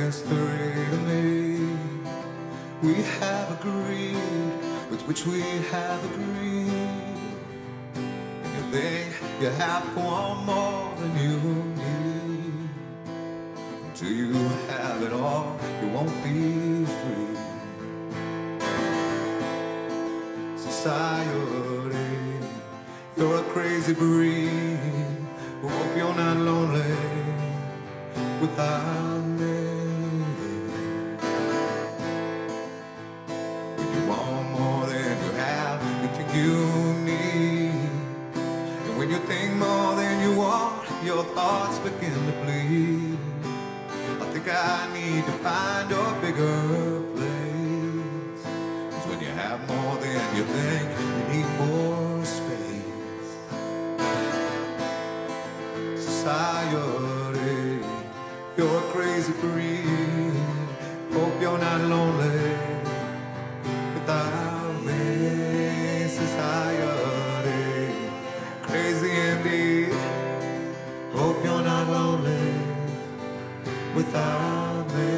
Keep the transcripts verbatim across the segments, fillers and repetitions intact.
mystery to me. We have agreed with which we have agreed. And you think you have one more than you need. Until you have it all, you won't be free. Society, you're a crazy breed. Hope you're not lonely without me. When you want more than you have, you think you need. And when you think more than you want, your thoughts begin to bleed. I think I need to find a bigger place. 'Cause when you have more than you think, you need more space. Society, you're a crazy breed. Hope you're not lonely without me. Society, crazy indeed. Hope you're not lonely without me.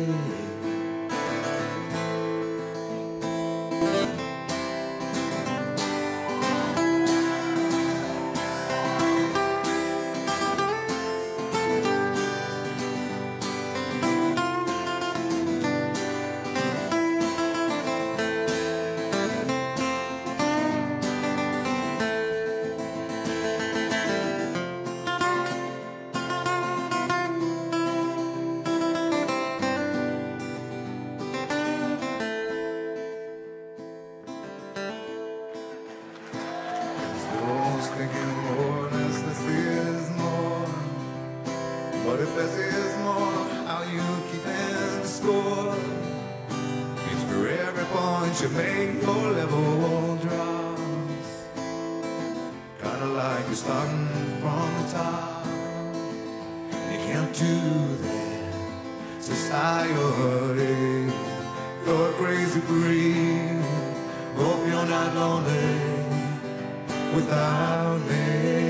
Thinking more, less, this is more. But if less is more, how you keeping score? Means for every point you make, your level drops. Kinda like you're starting from the top. You can't do that. Society, you're a crazy breed. Hope you're not lonely without me.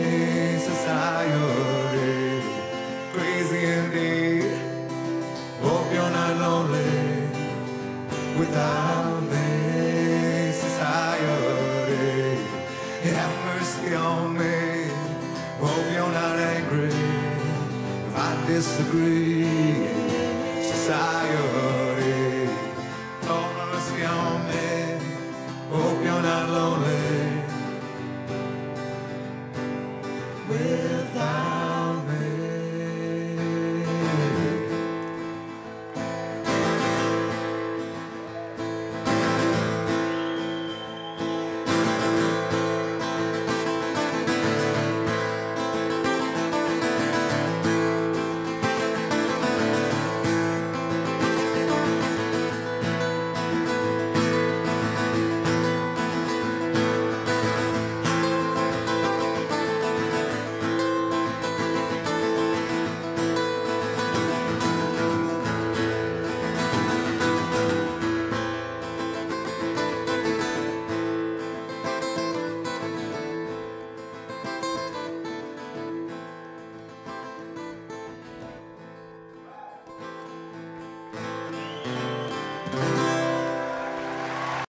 Society, crazy indeed. Hope you're not lonely without me. Society, have mercy on me. Hope you're not angry if I disagree. Society, have mercy on me. Hope you're not lonely. Well,